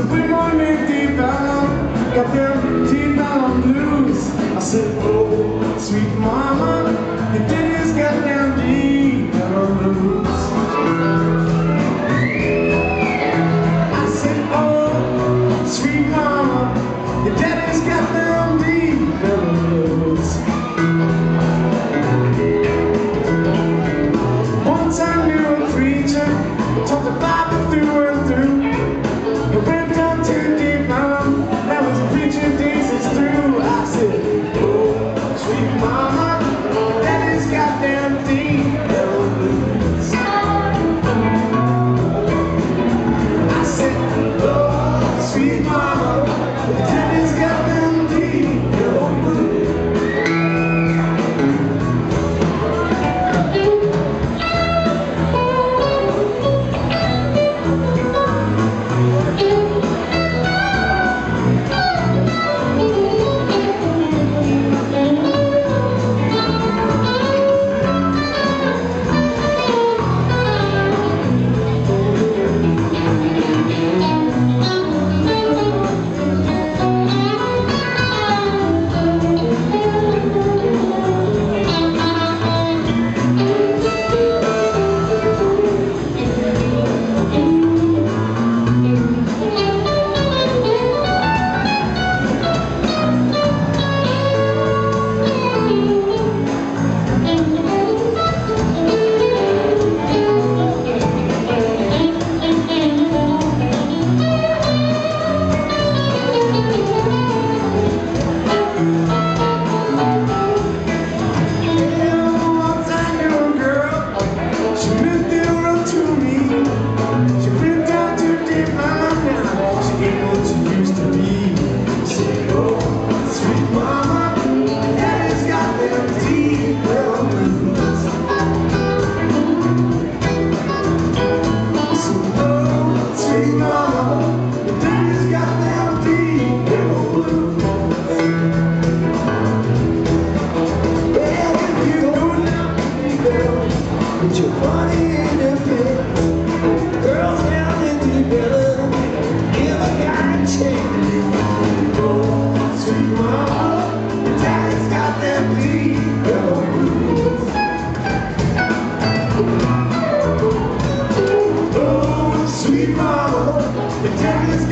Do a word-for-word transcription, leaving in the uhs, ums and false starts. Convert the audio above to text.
said, we're gonna make deep down, got them deep down blues. I said, oh, sweet mama, your daddy's got them deep down blues. I said, oh, sweet mama, your daddy's got them deep down blues. Once I knew a preacher, taught the Bible through and through. It went down too deep down, that was preaching Jesus through. I said, oh, sweet mama, daddy's got them deep down blues. I said, oh, sweet mama, daddy's got them deep down blues. Put your body in the pit, girls down in the belly, give a guy a chance. Oh, sweet mama, daddy's got them deep down blues. Oh, sweet mama, daddy's